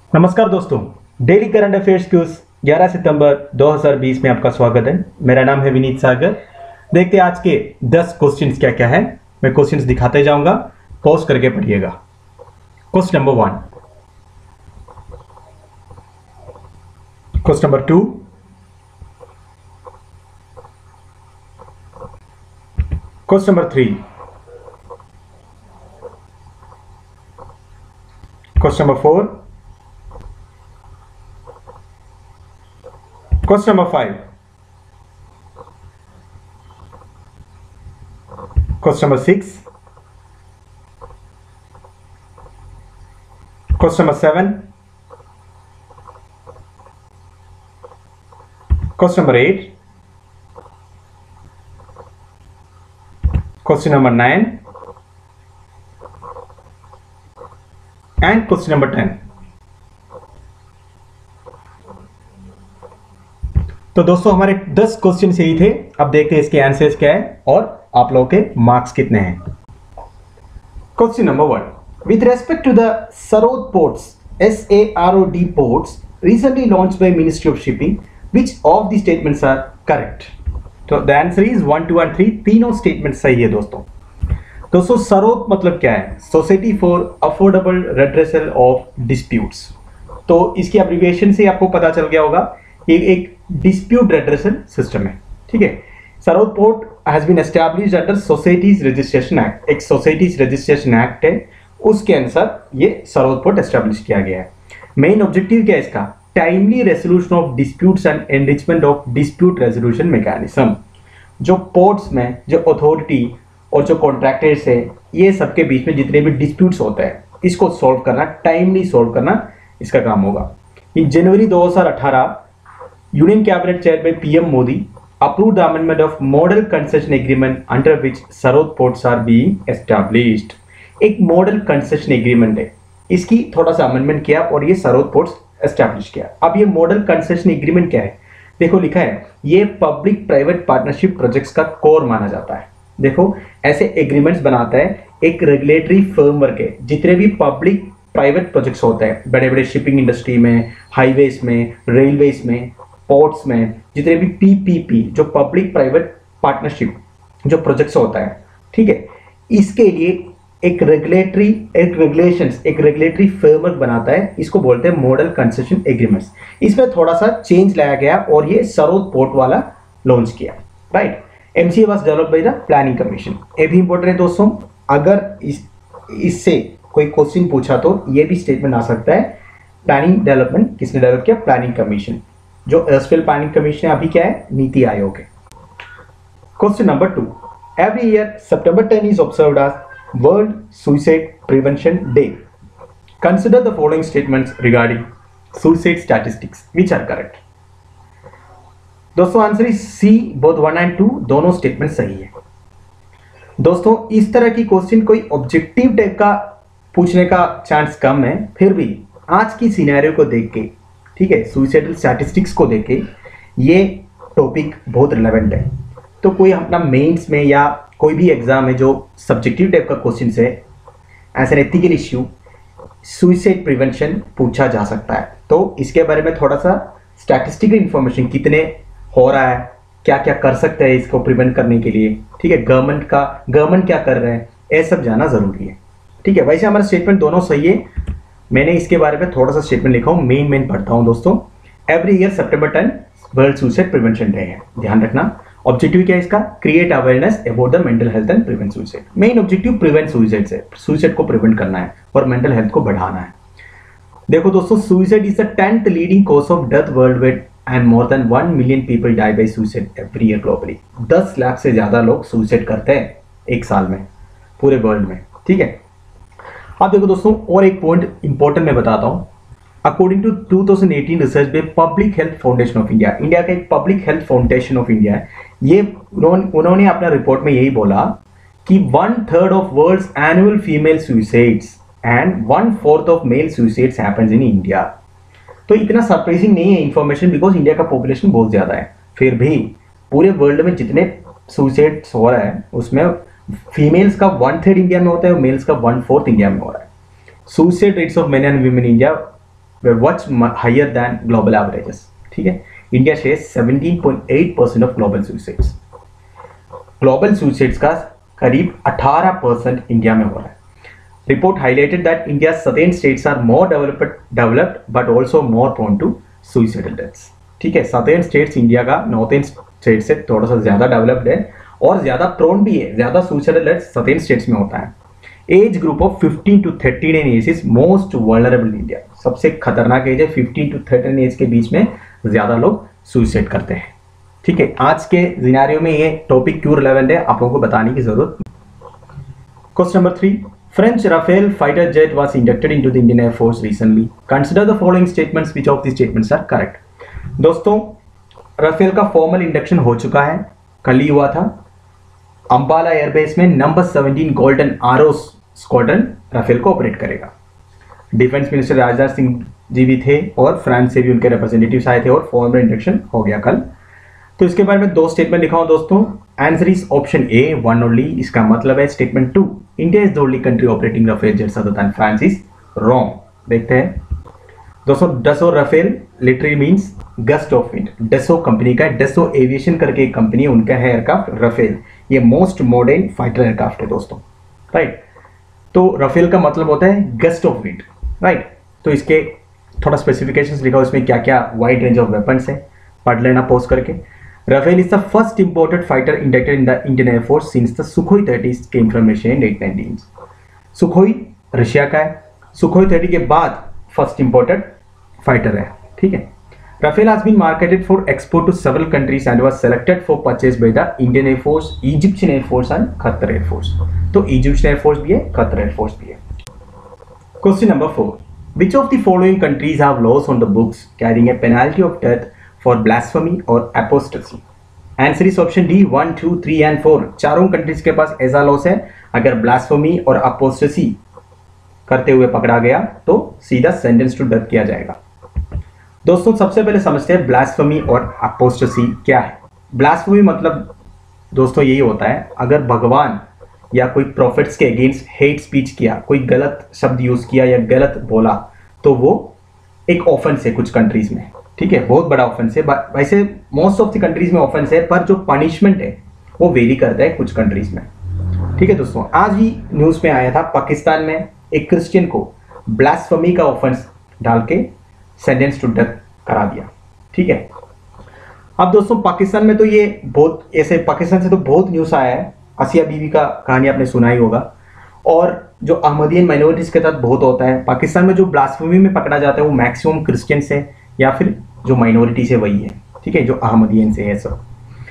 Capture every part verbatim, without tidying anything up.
नमस्कार दोस्तों, daily current affairs cues ग्यारह सितंबर दो हज़ार बीस में आपका स्वागत है। मेरा नाम है विनीत सागर। देखते हैं आज के दस क्वेश्चंस क्या क्या है। मैं क्वेश्चंस दिखाते जाऊंगा, पॉज करके पढ़िएगा। Question number one, question number two, question number three, question number four, question number five, question number six, question number seven, question number eight, question number nine, and question number ten. तो दोस्तों हमारे दस question यही थे। अब देखते हैं इसके आंसर्स क्या है और आप लोगों के मार्क्स कितने हैं। Question number one, with respect to the SAROD ports S A R O D ports recently launched by ministry of shipping, which of the statements are correct? तो the answer is one two and three, तीनों statement सही है दोस्तों। दोस्तों SAROD मतलब क्या है? Society for affordable redressal of disputes. तो इसकी एब्रिविएशन से आपको पता चल गया होगा, ये एक डिस्प्यूट रेड्रेसल सिस्टम है। ठीक है, SAROD port has been established under societies registration act. एक सोसाइटीज रजिस्ट्रेशन एक्ट है, उसके अनुसार ये सरोद पोर्ट एस्टैब्लिश किया गया है। मेन ऑब्जेक्टिव क्या है इसका? Timely resolution of disputes and enrichment of dispute resolution mechanism. जो पोर्ट्स में जो अथॉरिटी और जो कॉन्ट्रैक्टर्स है, ये सबके बीच में जितने भी डिस्प्यूट्स होते हैं, इसको सॉल्व करना, टाइमली सॉल्व करना इसका काम होगा। इन जनवरी दो हज़ार अठारह Union Cabinet chaired by P M Modi approved the amendment of Model Concession Agreement under which Sarod ports are being established। एक मॉडल कंसेशन एग्रीमेंट है, इसकी थोड़ा सा अमेंडमेंट किया और ये सरोद पोर्ट्स एस्टैब्लिश किया। अब ये मॉडल कंसेशन एग्रीमेंट क्या है? देखो लिखा है, ये पब्लिक प्राइवेट पार्टनरशिप प्रोजेक्ट्स का कोर माना जाता है। देखो ऐसे एग्रीमेंट्स बनाता है एक रेगुलेटरी फ्रेमवर्क है। जितने भी पब्लिक प्राइवेट प्रोजेक्ट्स होते हैं, बड़े बड़े शिपिंग इंडस्ट्री में, हाईवेज में, रेलवेज में, पोर्ट्स में, जितने भी पी पी पी जो पब्लिक प्राइवेट पार्टनरशिप जो प्रोजेक्ट्स होता है, ठीक है, इसके लिए एक रेगुलेटरी एक रेगुलेशंस एक रेगुलेटरी फ्रेमवर्क बनाता है। इसको बोलते हैं मॉडल कंसेशन एग्रीमेंट्स। इसमें थोड़ा सा चेंज लाया गया और ये सरोद पोर्ट वाला लॉन्च किया। Right, MCA was developed by the planning commission. ये भी इंपॉर्टेंट है दोस्तों, अगर इस इससे कोई क्वेश्चन पूछा तो ये भी स्टेटमेंट आ सकता है। प्लानिंग डेवलपमेंट किसने डेवलप किया? Planning commission. जो एस्फेल प्लानिंग कमीशन है अभी क्या है? नीति आयोग है। Question number two, every year September ten is observed as world suicide prevention day. Consider the following statements regarding suicide statistics which are correct. दोस्तों answer is C, both one and two, दोनों statement सही है। दोस्तों इस तरह की question कोई objective type का पूछने का चांस कम है, फिर भी आज की सिनेरियो को देख के, ठीक है, सुसाइडल स्टैटिस्टिक्स को देख के ये टॉपिक बहुत रिलेवेंट है। तो कोई अपना मेंस में या कोई भी एग्जाम में जो सब्जेक्टिव टाइप का क्वेश्चन है, as an ethical issue suicide prevention पूछा जा सकता है। तो इसके बारे में थोड़ा सा स्टैटिस्टिकल इंफॉर्मेशन, कितने हो रहा है, क्या क्या कर सकते हैं इसको प्रिवेंट करने के लिए, ठीक है, गवर्नमेंट का गवर्नमेंट क्या कर रहे हैं, ये सब जाना जरूरी है। ठीक है, वैसे हमारा स्टेटमेंट दोनों सही है। मैंने इसके बारे में थोड़ा सा स्टेटमेंट लिखा हूँ, मेन मेन पढ़ता हूँ दोस्तों। Every year September ten world suicide prevention day है, ध्यान रखना। ऑब्जेक्टिव क्या है इसका? Create awareness about the mental health and prevent suicide. Main objective prevent suicide से, सुसाइड को प्रिवेंट करना है और मेंटल हेल्थ को बढ़ाना है। देखो दोस्तों, suicide is the tenth leading cause of death worldwide and more than one million people die by suicide every year globally. दस लाख से ज्यादा लोग सुसाइड करते हैं एक साल में पूरे वर्ल्ड में। ठीक है, अब देखो दोस्तों और एक पॉइंट इंपॉर्टेंट मैं बताता हूं। According to two thousand eighteen research by public health foundation of India, India का एक public health foundation of India है, ये उन्होंने उन्होंने अपना रिपोर्ट में यही बोला कि one third of world's annual female suicides and one fourth of male suicides happens in India. तो इतना सरप्राइजिंग नहीं है इंफॉर्मेशन, बिकॉज इंडिया का पॉपुलेशन बहुत ज्यादा है। फिर भी पूरे वर्ल्ड में जितने सुसाइड्स हो रहा है उसमें फीमेल्स का वन थर्ड इंडिया में होता है और मेल्स का वन फोर्थ इंडिया में हो रहा है। Suicide rates of men and women India were much higher than global averages. ठीक है, India shares seventeen point eight percent of global suicides. Global suicides का करीब अठारह परसेंट इंडिया में हो रहा है. Report highlighted that India certain states are more developed developed but also more prone to suicidal deaths. ठीक है, सर्टेन स्टेट्स इंडिया का नॉर्थन स्टेट से थोड़ा सा ज्यादा डेवलप्ड है और ज्यादा प्रोन भी है, ज्यादा सुसाइडल डेथ्स सर्टेन स्टेट्स में होता है. Age group of fifteen to thirty nine age is most vulnerable in India. सबसे खतरनाक एज है fifteen to thirty nine age के बीच में ज्यादा लोग सुसाइड करते हैं. ठीक है, आज के सिनेरियो में ये टॉपिक क्यों रिलेवेंट है आप लोगों को बताने की जरूरत. Question number three, French Rafale fighter jet was inducted into the Indian Air Force recently. Consider the following statements which of the statements are correct. दोस्तों, राफेल का फॉर्मल इंडक्शन हो चुका है, कल ही हुआ था. अंबाला एयरबेस में number seventeen golden arrows squadron Rafale को ऑपरेट करेगा. डिफेंस मिनिस्टर राजनाथ सिंह जी भी थे और फ्रांस से भी उनके रिप्रेजेंटेटिव्स आए थे और फॉर्मल इंडक्शन हो गया कल. तो इसके बारे में दो स्टेटमेंट लिखा हूं दोस्तों. Answer is option A, one only. इसका मतलब है statement two, India is the only country operating Rafale jets other than France, is wrong. देखते हैं दोस्तों. Dassault Rafale literally means gust of wind. Dassault company का, डसो एविएशन करके एक company है, उनका है एयरक्राफ्ट राफेल. ये मोस्ट मॉडर्न फाइटर एयरक्राफ्ट है दोस्तों, राइट. तो राफेल का मतलब होता है गस्ट ऑफ विंड, राइट. तो इसके थोड़ा स्पेसिफिकेशंस लिखा, उसमें क्या क्या वाइड रेंज ऑफ वेपन्स है, पढ़ लेना पॉज करके. Rafale is the first imported fighter inducted in the Indian Air Force since the Sukhoi thirty came from Russia in late nineties. Sukhoi Russia का है, Sukhoi thirty के बाद first imported fighter है. ठीक है. Rafale has been marketed for export to several countries and was selected for purchase by the Indian Air Force, Egyptian Air Force and Qatar Air Force. तो Egyptian Air Force भी है, Qatar Air Force भी है. Question number four. Which of the following countries have laws on the books carrying a penalty of death for blasphemy or apostasy? Answer is option D, one, two, three and four. चारों countries के पास ऐसा loss है, अगर blasphemy और apostasy करते हुए पकड़ा गया तो सीधा सेंटेंस टू डेथ किया जाएगा. दोस्तों, सबसे पहले समझते हैं ब्लास्फेमी और अपोस्टेसी क्या है. ब्लास्फेमी मतलब दोस्तों यही होता है, अगर भगवान या कोई प्रॉफिट्स के अगेंस्ट हेट स्पीच किया, कोई गलत शब्द यूज किया या गलत बोला, तो वो एक ऑफेंस है कुछ कंट्रीज में. ठीक है, बहुत बड़ा ऑफेंस है. वैसे मोस्ट ऑफ द कंट्रीज में ऑफेंस है, पर जो पनिशमेंट है वो वेरी करता है कुछ कंट्रीज में. ठीक है दोस्तों, आज ही न्यूज में आया था पाकिस्तान में एक क्रिश्चियन को ब्लास्फेमी का ऑफेंस डाल के सेंटेंस टू डेथ करा दिया. ठीक है. अब दोस्तों, पाकिस्तान में तो ये बहुत ऐसे, पाकिस्तान से तो बहुत न्यूज आया है. आसिया बीवी का कहानी आपने सुना ही होगा, और जो अहमदियन माइनॉरिटीज के साथ बहुत होता है. पाकिस्तान में जो ब्लास्फेमी में पकड़ा जाता है वो मैक्सिमम क्रिश्चियन से या फिर जो माइनॉरिटी से वही है. ठीक है, जो अहमदियन से है सब.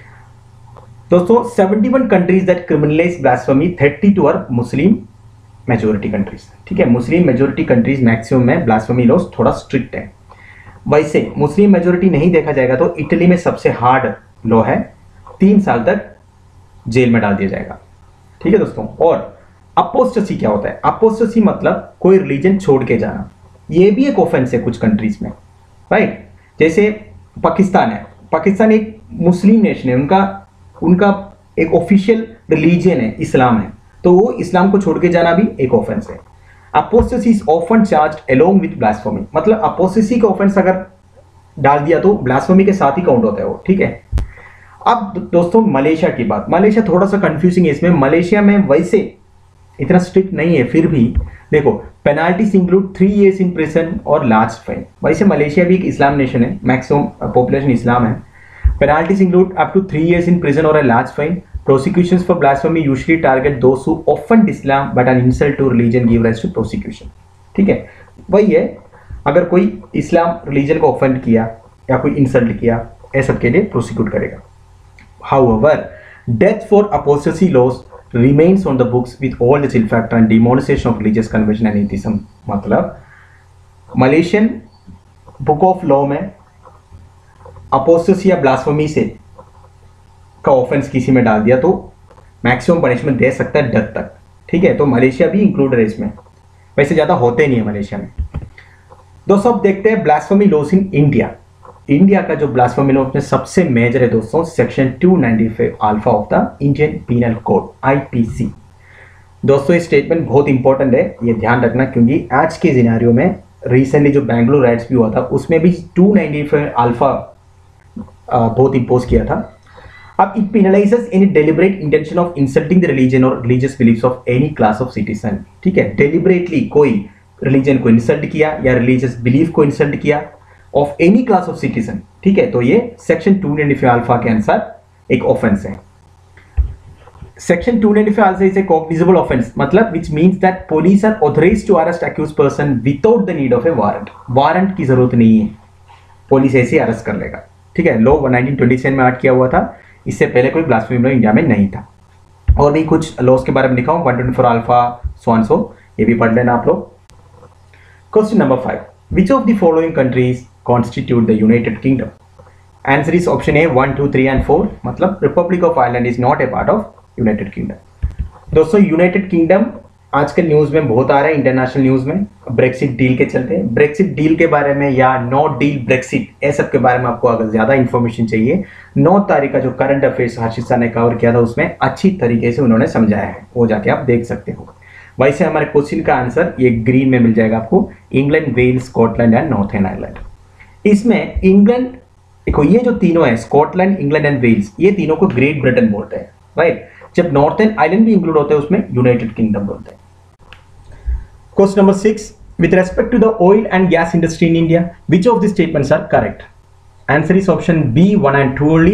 दोस्तों, इकहत्तर countries that criminalise blasphemy, thirty two are Muslim majority countries. ठीक है, मुस्लिम मेजोरिटी कंट्रीज मैक्सिमम में ब्लास्फेमी लॉस थोड़ा स्ट्रिक्ट है. वैसे मुस्लिम मेजोरिटी नहीं देखा जाएगा तो इटली में सबसे हार्ड लॉ है, तीन साल तक जेल में डाल दिया जाएगा. ठीक है दोस्तों. और अपोस्टेसी क्या होता है? अपोस्टेसी मतलब कोई रिलीजन छोड़ के जाना. ये भी एक ऑफेंस है कुछ कंट्रीज में, राइट. जैसे पाकिस्तान है, पाकिस्तान एक मुस्लिम नेशन है, उनका उनका एक ऑफिशियल रिलीजन है, इस्लाम है, तो वो इस्लाम को छोड़ के जाना भी एक ऑफेंस है. Apostasy is often charged along with blasphemy. मतलब अपोस्टेसी का ऑफेंस अगर डाल दिया तो ब्लास्फेमी के साथ ही काउंट होता है वो. ठीक है. अब दोस्तों, मलेशिया की बात. मलेशिया थोड़ा सा कंफ्यूजिंग है. इसमें मलेशिया में वैसे इतना स्ट्रिक्ट नहीं है, फिर भी देखो penalties include three years in prison और लार्ज फाइन. वैसे मलेशिया भी एक इस्लाम नेशन है, मैक्सिमम पॉपुलेशन इस्लाम है. Penalties include up to three years in prison और a large fine. Prosecutions for blasphemy usually target those who offend Islam but an insult to religion give rise to prosecution. ठीक है, वही है, अगर कोई इस्लाम religion को ऑफेंड किया या कोई इंसल्ट किया, ऐसा के लिए प्रोसिक्यूट करेगा. However, death for apostasy laws remains on the books with all the chill factor and demonization of religious conversion and atheism. मतलब मलेशियन बुक ऑफ लॉ में अपोस्टेसी या ब्लास्फेमी से का ऑफेंस किसी में डाल दिया तो मैक्सिमम पनिशमेंट दे सकता है डेथ तक. ठीक है, तो मलेशिया भी इंक्लूड है इसमें. वैसे ज़्यादा होते नहीं है मलेशिया में. दोस्तों, अब देखते हैं blasphemy laws in India. India का जो ब्लास्फेमी लॉ में सबसे मेजर है दोस्तों, section two ninety five alpha of the Indian penal code, IPC. दोस्तों, ये स्टेटमेंट बहुत इंपॉर्टेंट है, ये ध्यान रखना, क्योंकि आज के सिनेरियो में रिसेंटली जो बेंगलुरु राइट्स भी हुआ था उसमें भी टू नाइंटी फाइव अल्फा बहुत इम्पोज किया था। अब it penalises any deliberate intention of insulting the religion और religious beliefs of any class of citizen. ठीक है, डेलिबरेटली कोई रिलीजन को इंसल्ट किया या रिलीजियस बिलीफ को इंसल्ट किया of any class of citizen, ठीक है, तो ये section two ninety five alpha के अनुसार एक ऑफेंस है। Section two ninety five alpha is A cognizable offence, मतलब which means that police are authorised to arrest accused person without the need of a warrant. Warrant की जरूरत नहीं है, police ऐसे ही अरेस्ट कर लेगा। ठीक है, लॉ नाइंटीन ट्वेंटी सेवन में ऐड किया हुआ था, इससे पहले कोई ब्लास्फेमी लॉ इंडिया में नहीं था। और भी कुछ लॉस के बारे में लिखा हूं, one twenty four alpha so and so, ये भी पढ़ लेना आप लोग। Question number five, which of the following countries constitute the United Kingdom? Answer is option A one two three and four, मतलब republic of Ireland is not a part of United Kingdom. दोस्तों United Kingdom आजकल news में बहुत आ रहा है, international news में, Brexit deal के चलते। ब्रेक्सिट डील के बारे में या नो डील ब्रेक्सिट, ये सब के बारे में आपको अगर ज्यादा इंफॉर्मेशन चाहिए, नौ तारीख का जो करंट अफेयर्स हर्षित सर ने कवर किया था उसमें अच्छी तरीके से उन्होंने समझाया है, वो जाके आप देख सकते हो। वैसे हमारे क्वेश्चन का आंसर ये ग्रीन में मिल जाएगा आपको, England, Wales, Scotland and Northern Ireland. इसमें इंग्लैंड, देखो ये जो तीनों है, स्कॉटलैंड, इंग्लैंड एंड वेल्स, ये तीनों को ग्रेट ब्रिटेन बोलते हैं, राइट। जब नॉर्थर्न आइलैंड भी इंक्लूड होते हैं उसमें यूनाइटेड किंगडम बोलते हैं। Question number six, with respect to the oil and gas industry in India, which of the statements are correct? Answer is option B one and two only.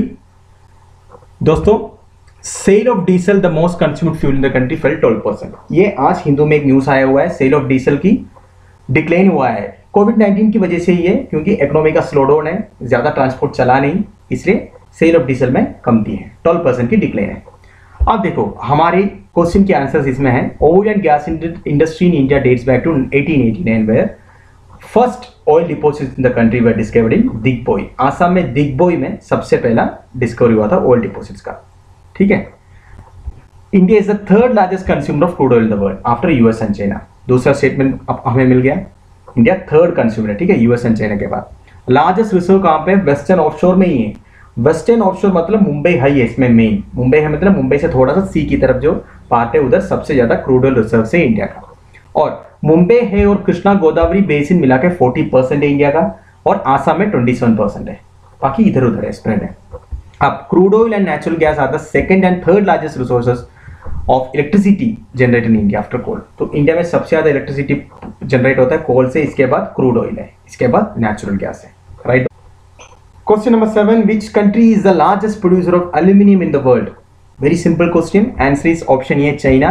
दोस्तों sale of diesel the most consumed fuel in the country fell twelve percent. ये आज हिंदू में एक news आया हुआ है, sale of diesel की decline हुआ है कोविड नाइंटीन की वजह से ही है, क्योंकि इकोनॉमी का स्लोडाउन है, ज्यादा ट्रांसपोर्ट चला नहीं, इसलिए सेल ऑफ डीजल में कमती है, ट्वेल्व परसेंट की डिक्लाइन है। अब देखो हमारे क्वेश्चन के आंसर्स इसमें है, oil and gas industry in India dates back to eighteen eighty nine, where first oil deposits in the country were discovered in Digboi. Assam में दिग्बोई में सबसे पहला डिस्कवरी हुआ था ऑयल डिपोजिट्स का। ठीक है, India is the third largest consumer of crude oil in the world after US and China. दूसरा स्टेटमेंट अब हमें मिल गया, इंडिया थर्ड कंज्यूमर है, ठीक है, यूएस एंड चाइना के बाद। लार्जेस्ट रिजर्व कहां पे? वेस्टर्न ऑफशोर में ही है। वेस्टर्न ऑफशोर मतलब मुंबई हाई है इसमें, मेन मुंबई है, मतलब मुंबई से थोड़ा सा सी की तरफ जो पार्ट है उधर सबसे ज्यादा क्रूड ऑयल रिजर्व है इंडिया का। और मुंबई है और कृष्णा गोदावरी बेसिन मिला के फोर्टी परसेंट है इंडिया का, और आसाम में ट्वेंटी सेवन परसेंट है, बाकी इधर उधर है, स्प्रेड है। अब crude oil and natural gas are the second and third largest resources of electricity generate in India after coal. तो इंडिया में सबसे ज्यादा इलेक्ट्रिसिटी जनरेट होता है कोल से, इसके बाद क्रूड ऑयल है, इसके बाद नेचुरल गैस है, right. Question number seven, which country is the largest producer of aluminium in the world? Very simple question, answer is option A China.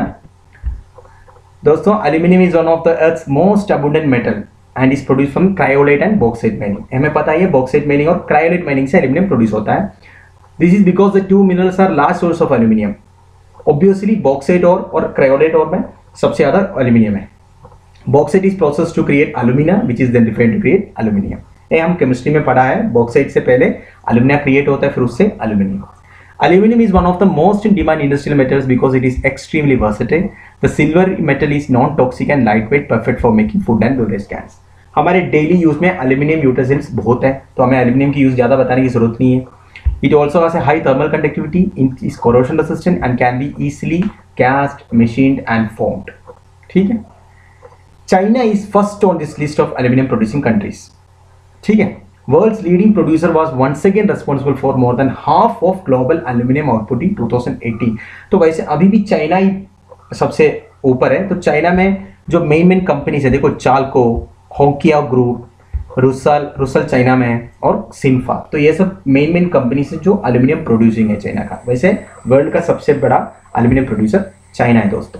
दोस्तों aluminium is one of the earth's most abundant metal and is produce from cryolite and bauxite mining. हमें पता है bauxite mining और cryolite mining से aluminium produce होता है। This is because the two minerals are large source of aluminium. Obviously bauxite और और cryolite और में सबसे ज्यादा एल्यूमिनियम है। Bauxite is process to create alumina which is then refined to create aluminium. ये हम केमिस्ट्री में पढ़ा है, बॉक्साइट से पहले एल्यूमिना क्रिएट होता है, फिर उससे aluminium. Aluminum is one of the most in demand industrial metals because it is extremely versatile. The silver metal is non-toxic and lightweight, perfect for making food and beverage cans. हमारे daily use में aluminium utensils बहुत है, तो हमें aluminium की use ज़्यादा बताने की जरूरत नहीं है। It also has a high thermal conductivity, is corrosion resistant and can be easily cast, machined and formed. ठीक है। China is first on this list of aluminum producing countries. ठीक है। World's leading producer was once again responsible for more than half of global aluminum output in two thousand eighteen. तो वैसे अभी भी China ही सबसे ऊपर है। तो चाइना में जो मेन मेन कंपनीज है, देखो चालको, होंकिया ग्रुप, रुसल रुसल चाइना में है, और सिन्फा, तो ये सब मेन मेन कंपनीज है जो एल्यूमिनियम प्रोड्यूसिंग है चाइना का। वैसे वर्ल्ड का सबसे बड़ा एल्यूमिनियम प्रोड्यूसर चाइना है दोस्तों।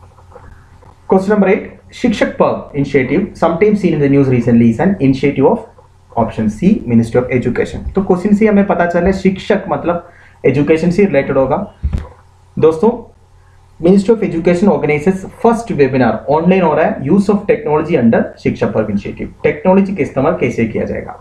Question number eight, Shikshak Parv initiative sometimes seen in the news recently is an initiative of option C ministry of education. तो क्वेश्चन से हमें पता चला शिक्षक मतलब एजुकेशन से रिलेटेड होगा। दोस्तों ministry of education organises first webinar online हो रहा है, यूज ऑफ टेक्नोलॉजी अंडर शिक्षा पर्व इनिशिएटिव। टेक्नोलॉजी का इस्तेमाल कैसे किया जाएगा,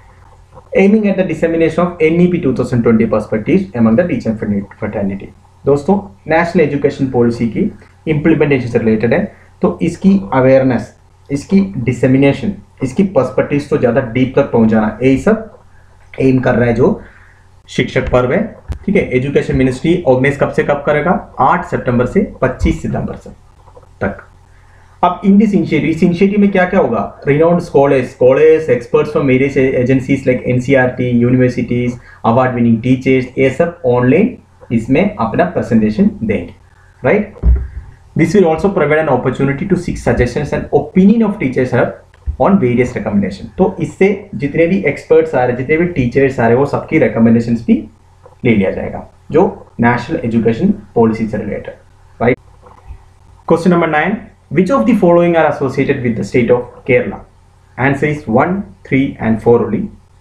aiming at the dissemination of NEP two thousand twenty perspectives among the teacher fraternity. दोस्तों नेशनल एजुकेशन पॉलिसी की इंप्लीमेंटेशन से रिलेटेड है, तो इसकी अवेयरनेस, इसकी डिसेमिनेशन, इसकी पर्सपेक्टिव्स तो ज्यादा डीप तक पहुंचाना, यही सब एम कर रहा है जो शिक्षक पर्व है। ठीक है, एजुकेशन मिनिस्ट्री ऑर्गेनाइज कब से कब करेगा, आठ सितंबर से पच्चीस सितंबर से तक। अब इन दिस इनिशिएटिव, इस इनिशिएटिव में क्या क्या होगा, renowned scholars scholars experts from various agencies like NCERT, universities, award winning teachers, ये सब ऑनलाइन इसमें अपना प्रेजेंटेशन देंगे, right. This will also provide an opportunity to seek suggestions and opinion of teachers on various recommendation. तो इससे जितने भी experts आ रहे हैं, जितने भी टीचर्स आ रहे हैं, वो सबकी रिकमेंडेशंस भी ले लिया जाएगा जो नेशनल एजुकेशन पॉलिसी से related, right. Question number nine, which of the following are associated with the state of Kerala? Answer is one, three and four only.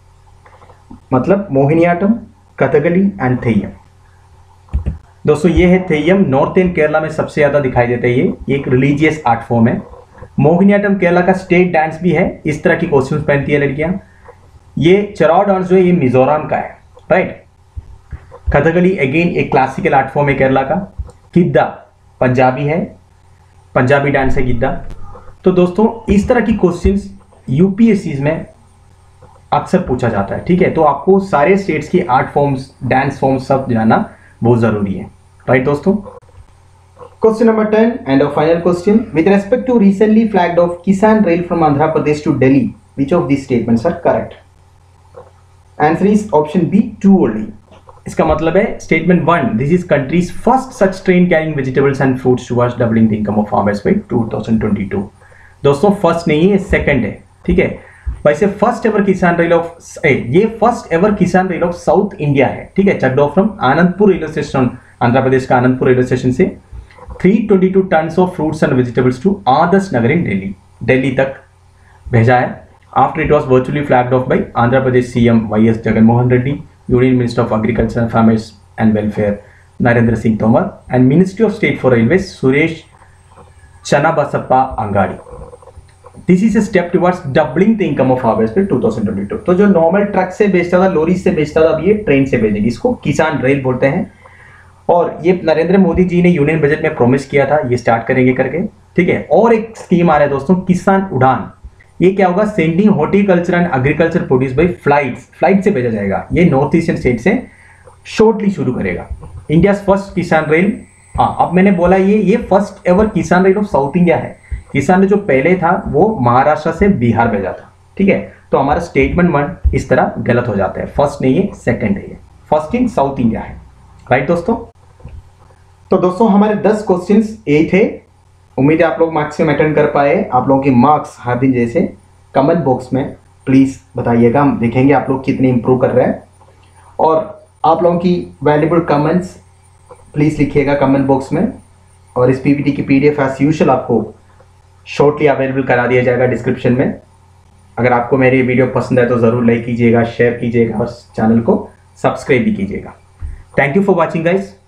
मतलब मोहिनीअट्टम, कथकली एंड थेय्यम। दोस्तों ये है थेय्यम, नॉर्थन केरला में सबसे ज्यादा दिखाई देता है। ये ये एक रिलीजियस आर्ट फॉर्म है। मोहिनीअट्टम केरला का स्टेट डांस भी है। इस तरह की कॉस्ट्यूम्स पहनती है लड़कियां। ये चराव डांस जो है ये मिजोरम का है, राइट। कथकली अगेन एक क्लासिकल आर्ट फॉर्म है केरला का। गिद्दा पंजाबी है, पंजाबी डांस है गिद्दा। तो दोस्तों इस तरह की क्वेश्चंस यूपीएससी में अक्सर पूछा जाता है, ठीक है। तो आपको सारे स्टेट्स की आर्ट फॉर्म्स, डांस फॉर्म्स सब जानना बहुत जरूरी है, राइट दोस्तों। Question number ten and a final question, with respect to recently flagged off Kisan rail from Andhra Pradesh to Delhi, which of this statements are correct? Answer is option B, two only. इसका मतलब है statement one, this is countries first such train carrying vegetables and fruits towards doubling the income of farmers by two thousand twenty two. दोस्तों first नहीं है, second है, ठीक है। वैसे first ever Kisan rail off ये first ever Kisan rail off south India है, ठीक है। Chugged off from Anandapur railway station, Andhra Pradesh का आनंदपुर रेलवे स्टेशन से three twenty two tons of fruits and vegetables to Adarsh Nagar in Delhi, Delhi तक भेजा है। After it was virtually flagged off by Andhra Pradesh CM Y S Jaganmohan Reddy, Union Minister of Agriculture, Farmers and Welfare Narendra Singh Tomar, and Ministry of State for Railways Suresh Channabasappa Angadi. This is a step towards doubling the income of farmers by two thousand twenty two. तो जो normal truck से बेचता था, लोरी से बेचता था, अब ये ट्रेन से भेजेगी। इसको किसान रेल बोलते हैं। और ये नरेंद्र मोदी जी ने यूनियन बजट में प्रॉमिस किया था, ये स्टार्ट करेंगे करके, ठीक है। और एक स्कीम आ रहा है दोस्तों, किसान उड़ान। ये क्या होगा, sending horticulture and agriculture produce by flights, flight से भेजा जाएगा। ये नॉर्थ ईस्टर्न स्टेट से शॉर्टली शुरू करेगा। India first Kisan rail. हाँ, अब मैंने बोला ये ये first ever Kisan rail off south India है। किसान रेल जो पहले था वो महाराष्ट्र से बिहार भेजा था, ठीक है। तो हमारा स्टेटमेंट वन इस तरह गलत हो जाता है, फर्स्ट नहीं है, सेकंड है। फर्स्ट इन साउथ इंडिया है, राइट दोस्तों। तो दोस्तों हमारे दस क्वेश्चन यही थे। उम्मीद है आप लोग मैक्सिमम अटेंड कर पाए। आप लोगों के मार्क्स हर दिन जैसे कमेंट बॉक्स में प्लीज़ बताइएगा, हम देखेंगे आप लोग कितने इंप्रूव कर रहे हैं। और आप लोगों की वैल्यूबल कमेंट्स प्लीज़ लिखिएगा कमेंट बॉक्स में। और इस पीपीटी की पीडीएफ एज यूजुअल आपको शॉर्टली अवेलेबल करा दिया जाएगा डिस्क्रिप्शन में। अगर आपको मेरी वीडियो पसंद है तो ज़रूर लाइक कीजिएगा, शेयर कीजिएगा और चैनल को सब्सक्राइब भी कीजिएगा। Thank you for watching guys.